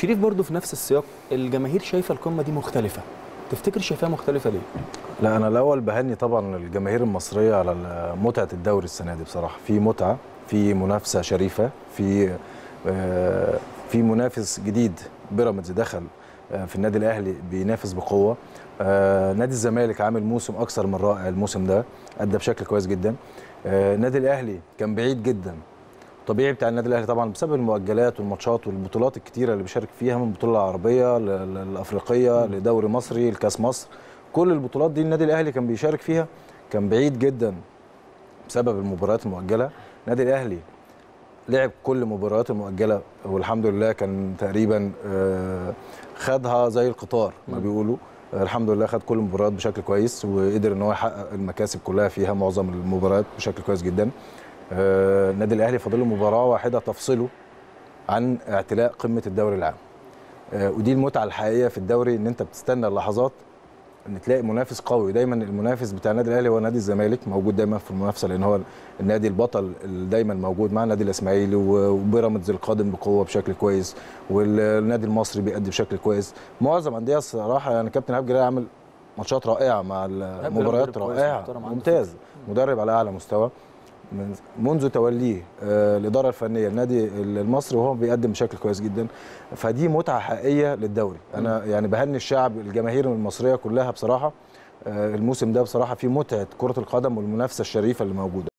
شريف برضو في نفس السياق، الجماهير شايفه القمه دي مختلفه، تفتكر شايفاها مختلفه ليه؟ لا، انا الاول بهني طبعا الجماهير المصريه على متعه الدوري السنه دي. بصراحه في متعه، في منافسه شريفه، في منافس جديد. بيراميدز دخل في النادي الاهلي بينافس بقوه. نادي الزمالك عامل موسم اكثر من رائع الموسم ده، ادى بشكل كويس جدا. النادي الاهلي كان بعيد جدا، طبيعي بتاع النادي الاهلي طبعا بسبب المؤجلات والماتشات والبطولات الكتيره اللي بيشارك فيها، من البطوله العربيه الافريقيه لدوري مصري لكاس مصر. كل البطولات دي النادي الاهلي كان بيشارك فيها، كان بعيد جدا بسبب المباريات المؤجله. النادي الاهلي لعب كل المباريات المؤجله والحمد لله، كان تقريبا خدها زي القطار ما بيقولوا. الحمد لله خد كل المباريات بشكل كويس، وقدر ان هو يحقق المكاسب كلها فيها، معظم المباريات بشكل كويس جدا. النادي الاهلي فاضل له مباراه واحده تفصله عن اعتلاء قمه الدوري العام. ودي المتعه الحقيقيه في الدوري، ان انت بتستنى اللحظات ان تلاقي منافس قوي. دايما المنافس بتاع النادي الاهلي هو نادي الزمالك، موجود دايما في المنافسه لان هو النادي البطل اللي دايما موجود مع النادي الاسماعيلي، وبيراميدز القادم بقوه بشكل كويس، والنادي المصري بيأدي بشكل كويس. معظم انديه الصراحه يعني كابتن إيهاب جلال عامل ماتشات رائعه مع المباريات رائعه، ممتاز، مدرب على اعلى مستوى منذ توليه الاداره الفنيه للنادي المصري، وهو بيقدم بشكل كويس جدا. فدي متعه حقيقيه للدوري. انا يعني بهني الشعب، الجماهير المصريه كلها بصراحه. الموسم ده بصراحه فيه متعه كره القدم والمنافسه الشريفه اللي موجوده.